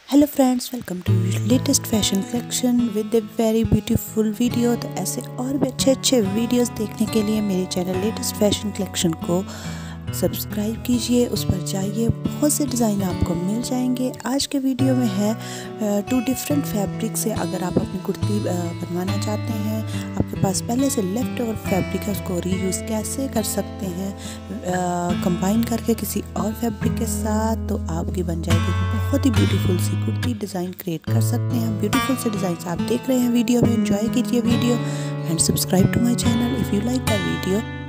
Hello friends, welcome to latest fashion collection with a very beautiful video. तो ऐसे और भी अच्छे अच्छे वीडियोस देखने के लिए मेरे चैनल लेटेस्ट फैशन कलेक्शन को सब्सक्राइब कीजिए, उस पर जाइए, बहुत से डिज़ाइन आपको मिल जाएंगे। आज के वीडियो में है 2 डिफरेंट फैब्रिक से अगर आप अपनी कुर्ती बनवाना चाहते हैं, आपके पास पहले से लेफ्ट ओवर फैब्रिक है, उसको रीयूज़ कैसे कर सकते हैं कंबाइन करके किसी और फैब्रिक के साथ, तो आपकी बन जाएगी बहुत ही ब्यूटीफुल सी कुर्ती। डिज़ाइन क्रिएट कर सकते हैं, ब्यूटीफुल से डिज़ाइन आप देख रहे हैं वीडियो में। एंजॉय कीजिए video and subscribe to my channel if you like the video.